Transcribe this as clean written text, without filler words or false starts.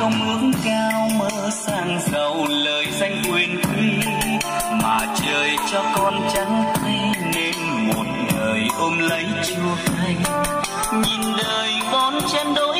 không ước cao mơ sang giàu lời danh quyền quý, mà trời cho con trắng tay nên một đời ôm lấy chua cay. Nhìn đời bon chen đôi